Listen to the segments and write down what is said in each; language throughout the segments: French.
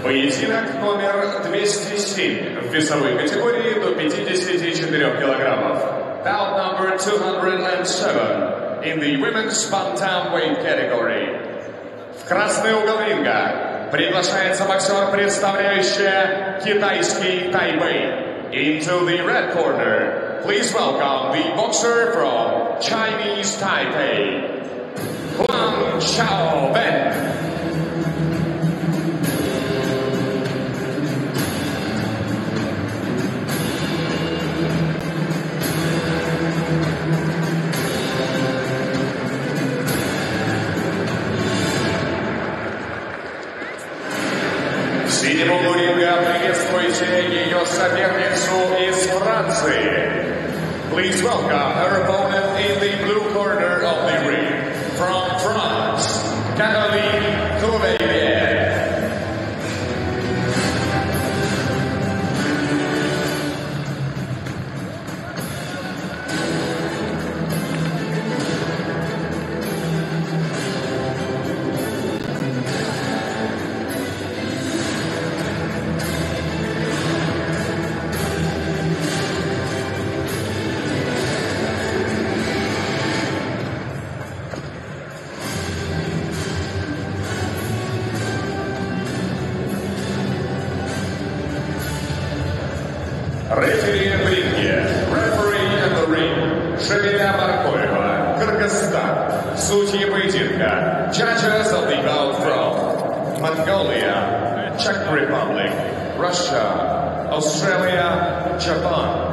Поединок номер 207 в весовой категории до 54 килограммов. Bout number 207 in the women's bantamweight category. В красный угол ринга приглашается боксер, представляющий китайский Тайбэй. Into the red corner, please welcome the boxer from Chinese Taipei, Huang Xiaoben. В синем углу ринга приветствуйте ее соперницу из Франции. Please welcome her opponent in the blue corner of the ring. From France, Caroline Cuvelier. Рефери в ринге. Referee in the ring. Шамиля Маркоева, Кыргызстан. Судьи поединка. Judges of the bout from Mongolia, Czech Republic, Russia, Australia, Japan.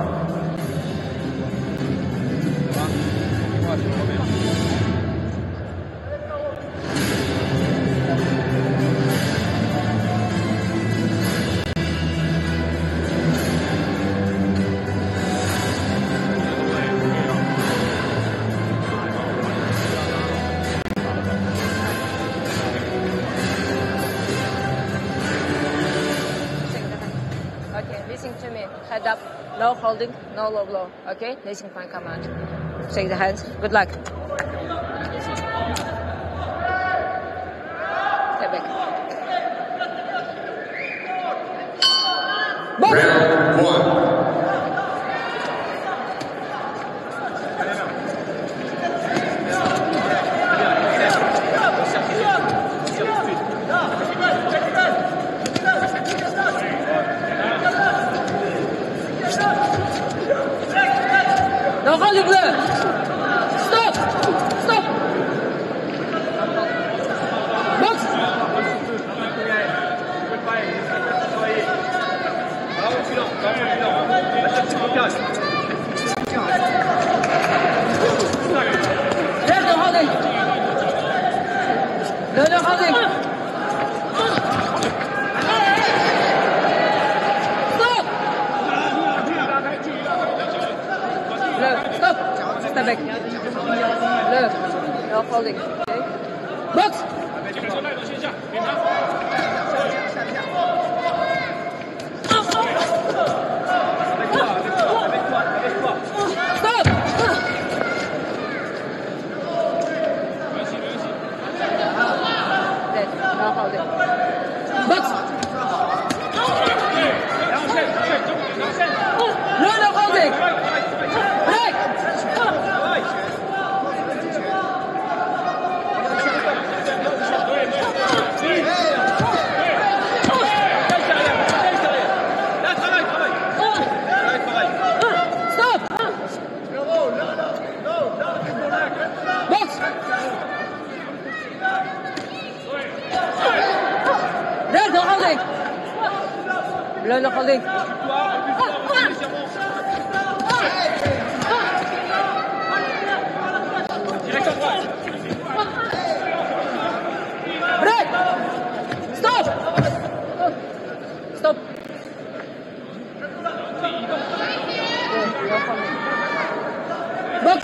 Okay, listen to me. Head up, no holding, no low blow. Okay, listen to my command. Shake the hands. Good luck. Step back. Round one. No holding there. Stop. Stop. Box. There's no holding. No holding. Stop! Step back. Left. No holding. Okay. Box! Stop! Dead. No holding. Box! No holding! Break! Stop! Box! Red, no holding! Blue, no holding! Break! Stop! Stop! Box!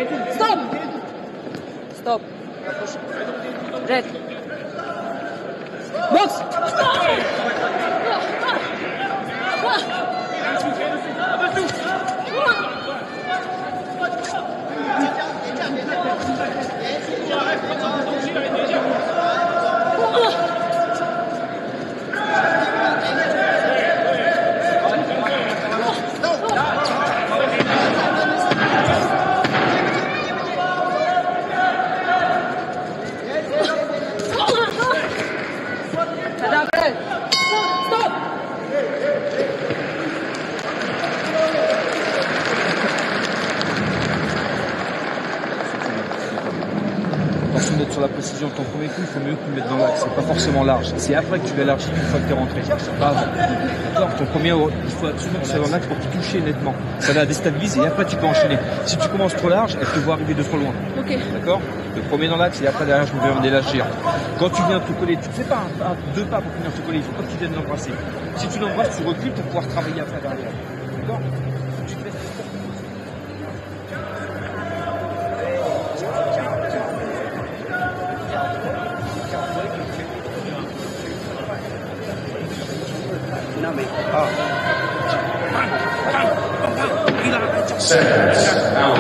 Stop! Stop! Red! Box. Attention d'être sur la précision de ton premier coup, il faut mieux que tu le mettes dans l'axe. C'est pas forcément large. C'est après que tu l'élargis une fois que tu es rentré. Pas avant. D'accord. Ton premier, il faut absolument que ça soit dans l'axe pour toucher nettement. Ça la déstabilise et après tu peux enchaîner. Si tu commences trop large, elle te voit arriver de trop loin. Ok. D'accord. Le premier dans l'axe et après derrière je me vais l'élargir. Quand tu viens te coller, tu ne fais pas deux pas pour venir te coller, il faut pas que tu viennes l'embrasser. Si tu l'embrasses, tu recules pour pouvoir travailler après derrière. D'accord. Tu te laisses... Seconds out.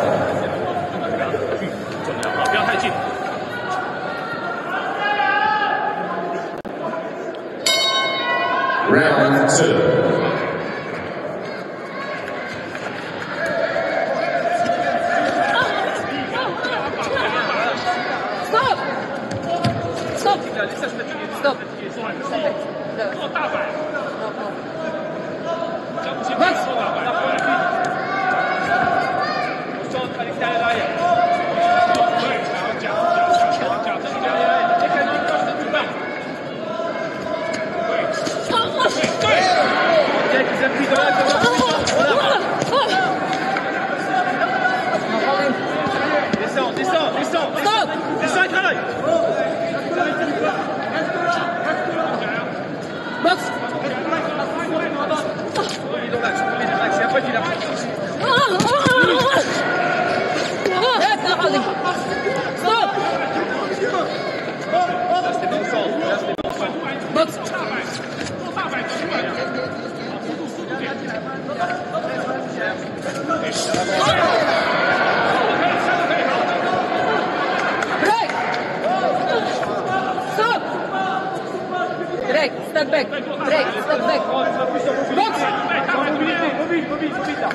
Round 2. Step back. Break. Step back. Box. Mobile.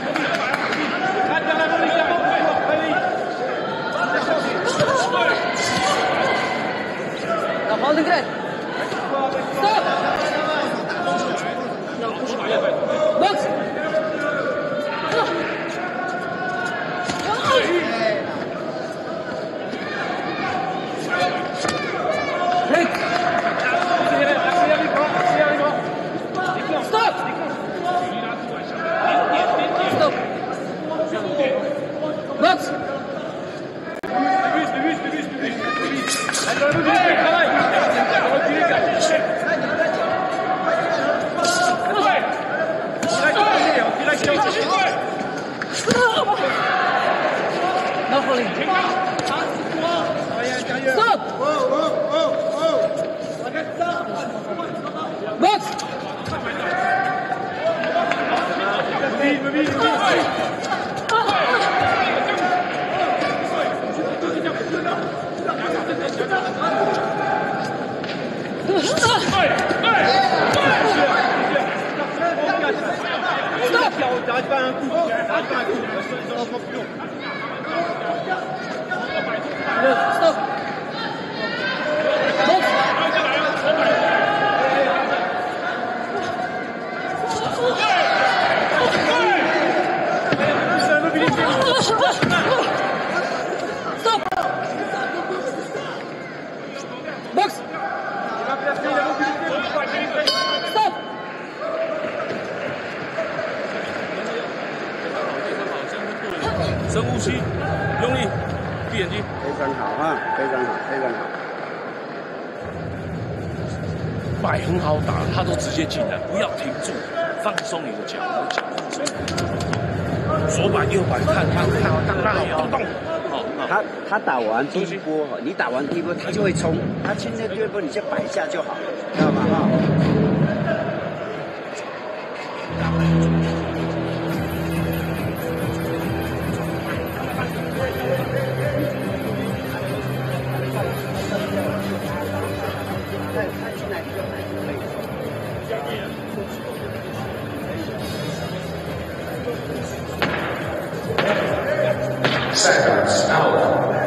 Now holding grip. Stop. Box. Break. Stop. Stop. Box. No holding. Stop. Box. T'arrêtes pas un coup. Ça prend plus long. Stop. Box. Stop. Box. Stop. 深呼吸，用力，闭眼睛。 非常好啊，非常好，非常好。 摆很好打，他都直接进来，不要停住，放松你的脚，脚放松。左摆右摆，看，大动，好，好。 他打完第一波，你打完第一波，他就会冲，他现在第二波你就摆一下就好，知道吗？哈。 Seconds out.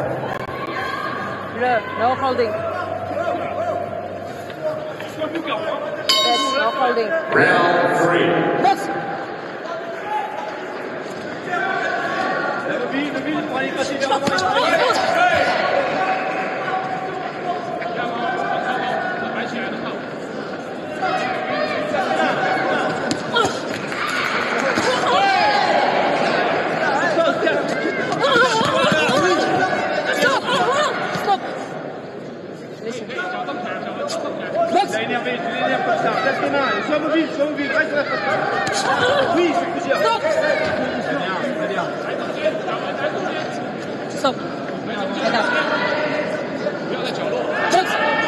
No holding. Yes, no holding. Round 3. Box. Tu l'as énervé comme ça. Reste les mains. Sois mobile, reste là. Oui, c'est plusieurs. Stop. Très bien. Stop. Head up. Box.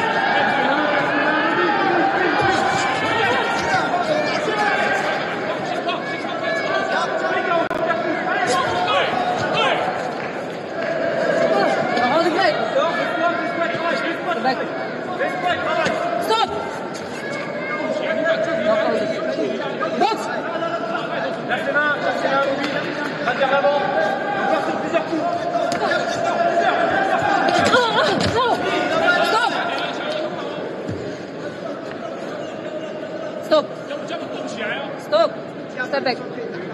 Hold the gate. Go back. Stop. No holding. Box. Lâche les mains, mobile. Va vers l'avant. Encore sur plusieurs coups. Stop. Stop. Step back.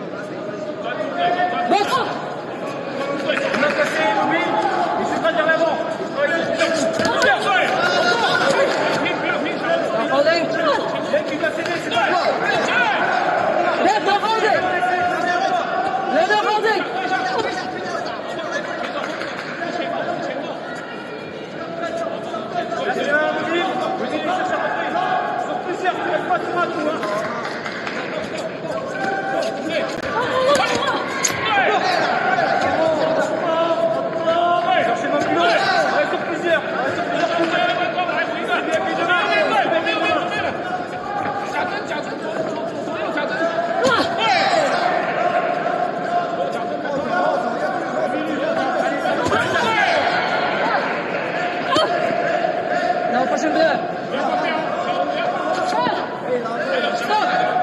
Box. On a cassé, mobile. Il se va vers l'avant. No holding. Dès qu'il va céder, c'est pas grave. Left no holding. Left no holding. Lâche les mains, mobile. Vous allez chercher à rentrer. Sur plusieurs, tu ne restes pas sur un coup. Cherchez mon plus haut. Reste sur plusieurs. Reste sur plusieurs coups. No pushing there. Stop.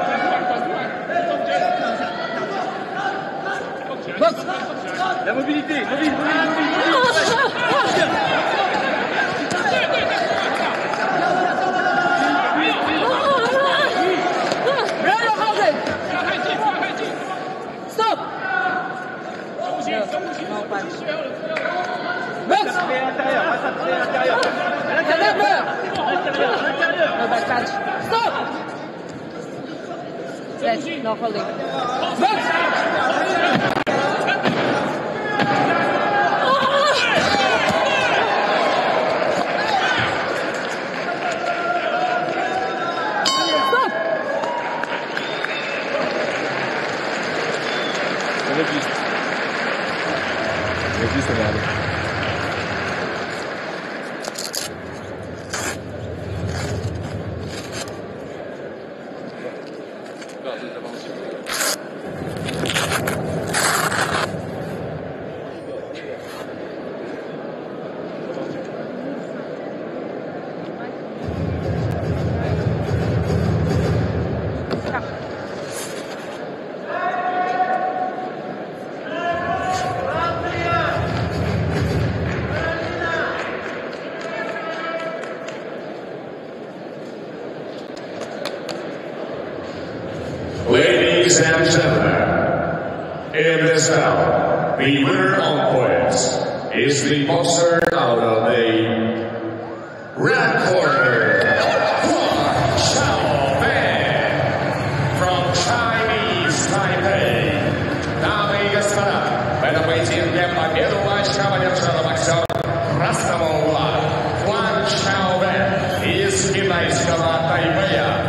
Box. La mobilité, mobile. Right or holding. Stop. No punch. Box. À l'intérieur, reste à l'intérieur. Head up there. L'intérieur. No back punch. Stop. Yes, no holding. Box. Stop. Registre, regarde. Ladies and gentlemen, in this bout, the winner on points is the boxer out of the red corner, Huang Xiaoban, from Chinese Taipei. Дамы и господа, в этом поединке победу матча одержал боксер красного угла Хуан Xiaoban из китайского Тайбэя.